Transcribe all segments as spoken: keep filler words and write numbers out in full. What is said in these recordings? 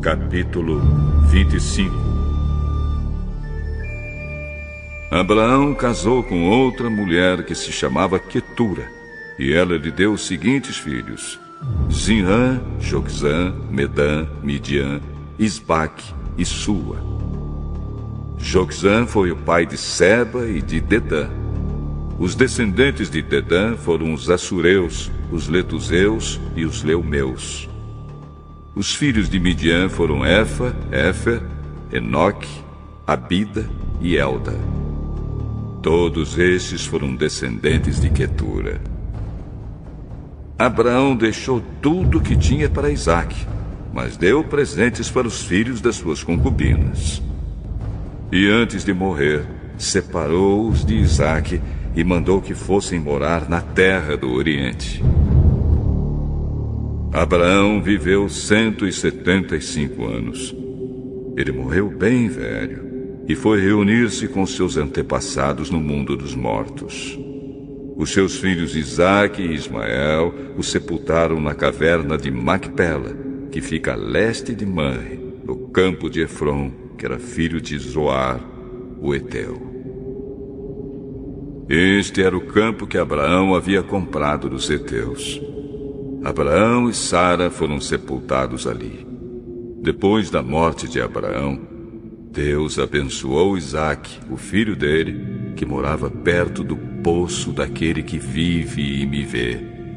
Capítulo vinte e cinco. Abraão casou com outra mulher que se chamava Quetura, e ela lhe deu os seguintes filhos: Zinrã, Joquzã, Medã, Midian, Isbaque e Sua. Joquzã foi o pai de Seba e de Dedã. Os descendentes de Dedã foram os Assureus, os Letuseus e os Leumeus. Os filhos de Midian foram Efa, Éfer, Enoque, Abida e Elda. Todos estes foram descendentes de Quetura. Abraão deixou tudo o que tinha para Isaque, mas deu presentes para os filhos das suas concubinas. E antes de morrer, separou-os de Isaque e mandou que fossem morar na terra do Oriente. Abraão viveu cento e setenta e cinco anos. Ele morreu bem velho e foi reunir-se com seus antepassados no mundo dos mortos. Os seus filhos Isaque e Ismael o sepultaram na caverna de Macpela, que fica a leste de Manre, no campo de Efron, que era filho de Zoar, o Eteu. Este era o campo que Abraão havia comprado dos heteus. Abraão e Sara foram sepultados ali. Depois da morte de Abraão, Deus abençoou Isaque, o filho dele, que morava perto do poço daquele que vive e me vê.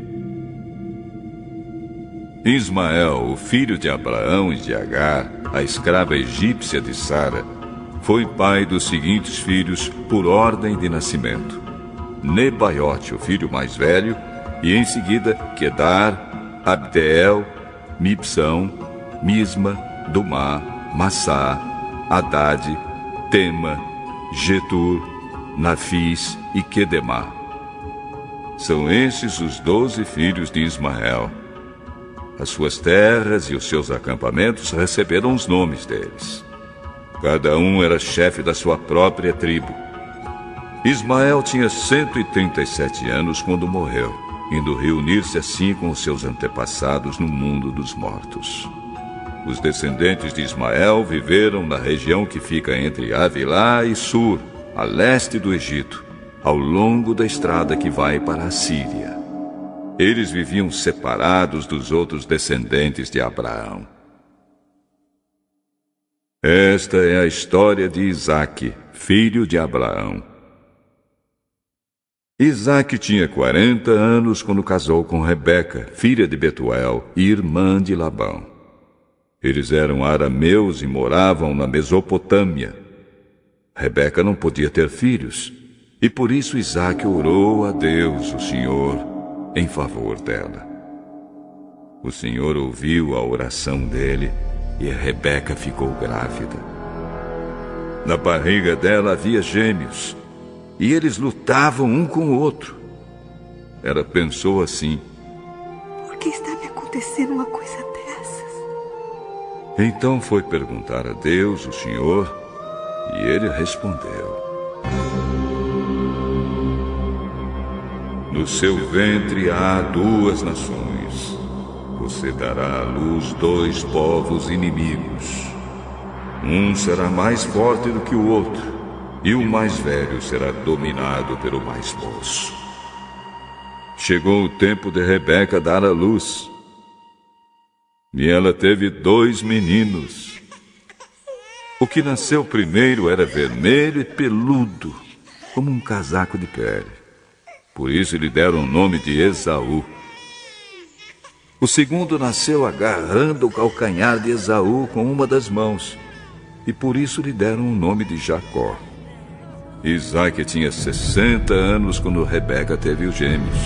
Ismael, o filho de Abraão e de Agar, a escrava egípcia de Sara, foi pai dos seguintes filhos por ordem de nascimento: Nebaiote, o filho mais velho, e em seguida Quedar, Abdeel, Mibsão, Misma, Dumá, Massá, Haddad, Tema, Getur, Nafis e Quedemá. São esses os doze filhos de Ismael. As suas terras e os seus acampamentos receberam os nomes deles. Cada um era chefe da sua própria tribo. Ismael tinha cento e trinta e sete anos quando morreu, indo reunir-se assim com os seus antepassados no mundo dos mortos. Os descendentes de Ismael viveram na região que fica entre Avilá e Sur, a leste do Egito, ao longo da estrada que vai para a Síria. Eles viviam separados dos outros descendentes de Abraão. Esta é a história de Isaque, filho de Abraão. Isaque tinha quarenta anos quando casou com Rebeca, filha de Betuel e irmã de Labão. Eles eram arameus e moravam na Mesopotâmia. Rebeca não podia ter filhos, e por isso Isaque orou a Deus, o Senhor, em favor dela. O Senhor ouviu a oração dele e Rebeca ficou grávida. Na barriga dela havia gêmeos, e eles lutavam um com o outro. Ela pensou assim: por que está me acontecendo uma coisa dessas? Então foi perguntar a Deus, o Senhor, e ele respondeu: no seu ventre há duas nações. Você dará à luz dois povos inimigos. Um será mais forte do que o outro, e o mais velho será dominado pelo mais moço. Chegou o tempo de Rebeca dar à luz, e ela teve dois meninos. O que nasceu primeiro era vermelho e peludo, como um casaco de pele. Por isso lhe deram o nome de Esaú. O segundo nasceu agarrando o calcanhar de Esaú com uma das mãos, e por isso lhe deram o nome de Jacó. Isaque tinha sessenta anos quando Rebeca teve os gêmeos.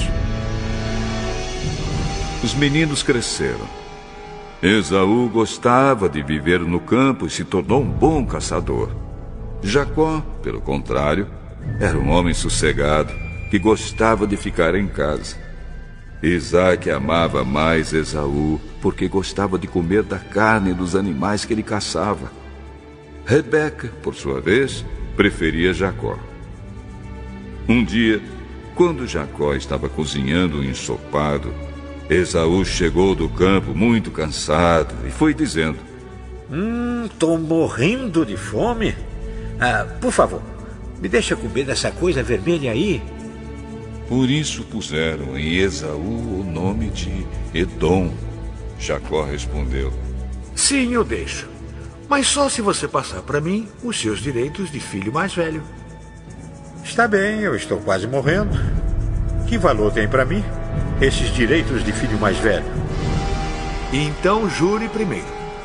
Os meninos cresceram. Esaú gostava de viver no campo e se tornou um bom caçador. Jacó, pelo contrário, era um homem sossegado que gostava de ficar em casa. Isaque amava mais Esaú porque gostava de comer da carne dos animais que ele caçava. Rebeca, por sua vez, preferia Jacó. Um dia, quando Jacó estava cozinhando um ensopado, Esaú chegou do campo muito cansado e foi dizendo: Hum, tô morrendo de fome. Ah, por favor, me deixa comer dessa coisa vermelha aí. Por isso puseram em Esaú o nome de Edom. Jacó respondeu: Sim, eu deixo. Mas só se você passar para mim os seus direitos de filho mais velho. Está bem, eu estou quase morrendo. Que valor tem para mim esses direitos de filho mais velho? Então jure primeiro.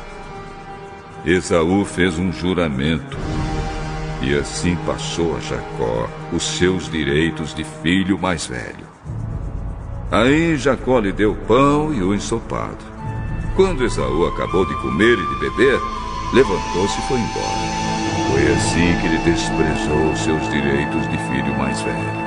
Esaú fez um juramento. E assim passou a Jacó os seus direitos de filho mais velho. Aí Jacó lhe deu pão e o ensopado. Quando Esaú acabou de comer e de beber, levantou-se e foi embora. Foi assim que ele desprezou seus direitos de filho mais velho.